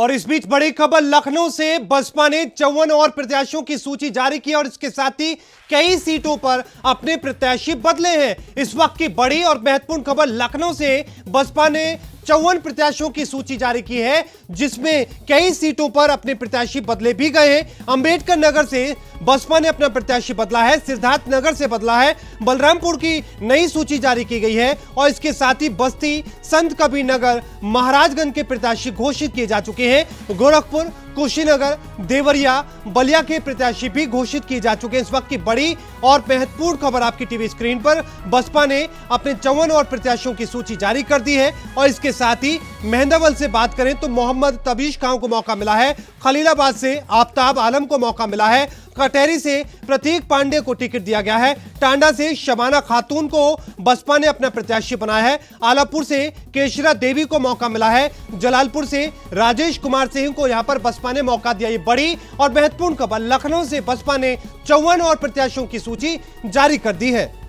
और इस बीच बड़ी खबर लखनऊ से बसपा ने 54 और प्रत्याशियों की सूची जारी की और इसके साथ ही कई सीटों पर अपने प्रत्याशी बदले हैं। इस वक्त की बड़ी और महत्वपूर्ण खबर लखनऊ से बसपा ने 54 प्रत्याशियों की सूची जारी की है, जिसमें कई सीटों पर अपने प्रत्याशी बदले भी गए हैं। अंबेडकर नगर से बसपा ने अपना प्रत्याशी बदला है, सिद्धार्थ नगर से बदला है, बलरामपुर की नई सूची जारी की गई है और इसके साथ ही बस्ती, संत कबीर नगर, महाराजगंज के प्रत्याशी घोषित किए जा चुके हैं। गोरखपुर, कुशीनगर, देवरिया, बलिया के प्रत्याशी भी घोषित किए जा चुके हैं। इस वक्त की बड़ी और महत्वपूर्ण खबर आपकी टीवी स्क्रीन पर, बसपा ने अपने 54 और प्रत्याशियों की सूची जारी कर दी है और इसके साथ ही मेहंदावल से बात करें तो मोहम्मद तबीश खां को मौका मिला है, खलीलाबाद से आफताब आलम को मौका मिला है, कटहरी से प्रतीक पांडे को टिकट दिया गया है, टांडा से शबाना खातून को बसपा ने अपना प्रत्याशी बनाया है, आलापुर से केशरा देवी को मौका मिला है, जलालपुर से राजेश कुमार सिंह को यहां पर बसपा ने मौका दिया। ये बड़ी और महत्वपूर्ण खबर, लखनऊ से बसपा ने 54 और प्रत्याशियों की सूची जारी कर दी है।